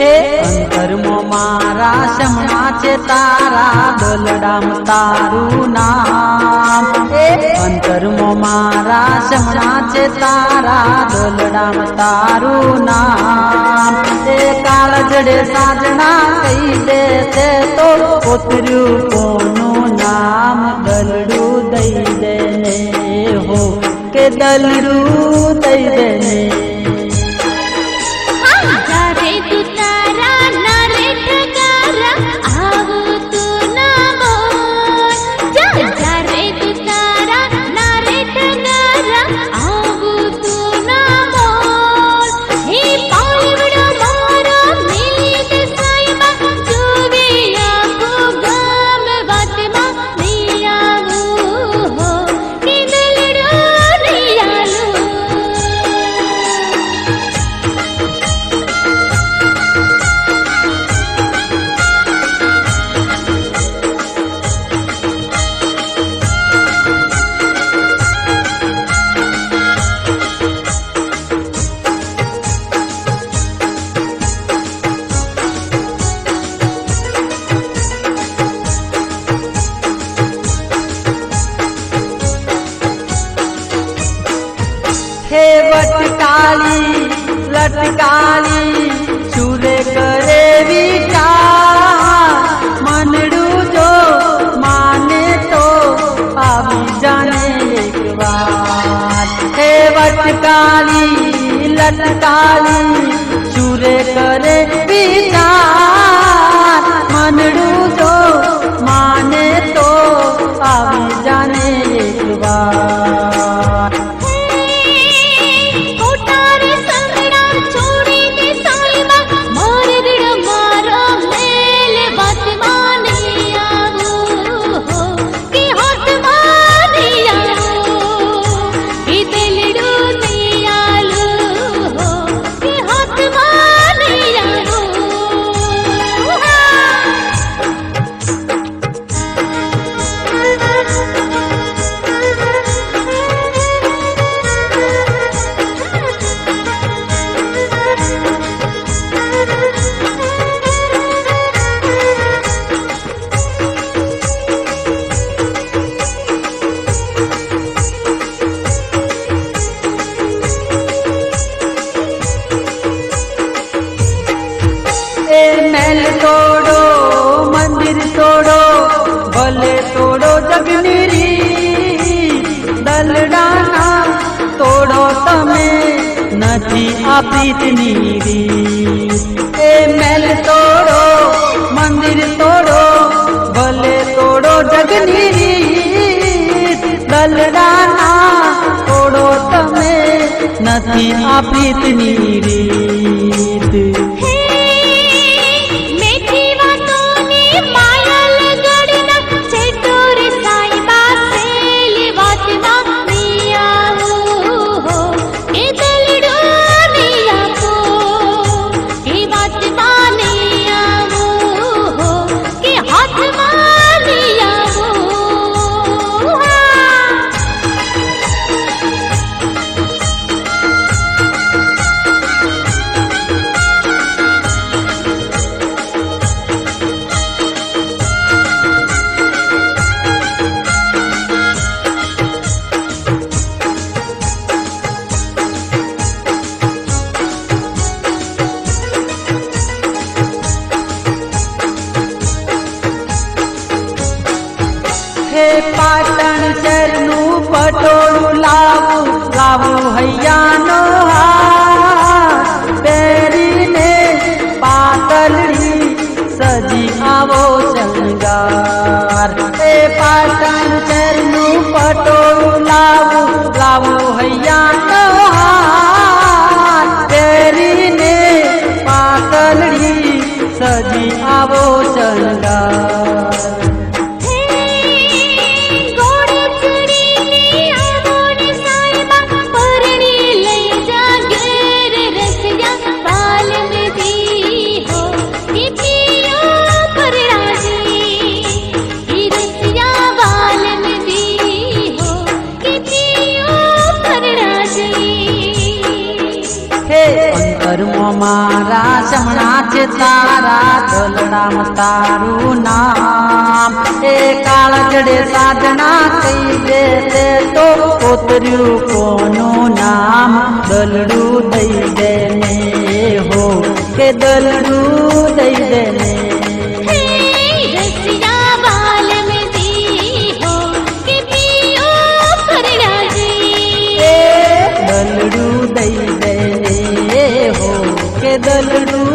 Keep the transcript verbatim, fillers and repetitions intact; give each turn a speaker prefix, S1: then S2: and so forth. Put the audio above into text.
S1: हे अंतर मो मारा शमनाचे तारा दलडाम तारू नाम। हे अंतर मो मारा शमनाचे तारा दलडाम तारू नाम। हे काळजडे साजना कही दे ते तो पोतर्यू कोनु नाम दलडू दई देने हो के दलडू दई देने। हे वटकाली लटकाली चूरे करे विचार। मनडू जो माने तो आवी जाने एक बार। हे वटकाली लटकाली चूरे करे विचार। मनडू जो माने तो आवी जाने एक बार। महल तोड़ो मंदिर तोड़ो भले तोड़ो जगनीरी। दलडाना तोड़ो तमे नथी आ प्रीतनी रीत। ए महल तोड़ो मंदिर तोड़ो भले तोड़ो जगनीरी। दलडाना तोड़ो तमे नथी आ प्रीतनी रीत। हे पाटण चरनु पटोळू लावू लावू हैयानो हार। पेरीने पातळी सजी आवो शृंगार। हे पाटण चरनु पटोळू लावू लावू हैयानो हार। पेरीने पातळी सजी आवो शृंगार। हे अंतर कर्मो मारा शमणा छे तारा दलडाम तारू नाम ए काळजड़े साधना कई दे ते तो पोतर्यू कोनु नाम दलडू दई दे ने हो के दलडू दई दे ने दलडू दई दे हो के दलडू